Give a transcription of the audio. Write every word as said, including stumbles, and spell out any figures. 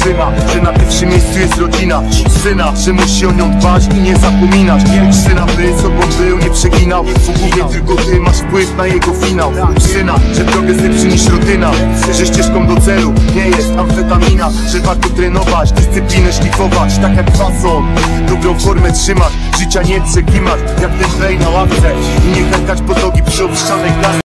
syna, że na pierwszym miejscu jest rodzina. Syna, że musi o nią dbać i nie zapominać. Syna, by sobą był, nie przeginał. W głowie tylko ty masz wpływ na jego finał. Syna, że progres lepszy niż rutyna, że ścieżką do celu nie jest amfetamina, że warto trenować, dyscyplinę szlifować, tak jak fason, dobrą formę trzymać, życia nie przeklimać, jak ten play na ławce i nie kękać pod nogi przy opuszczanej klasy.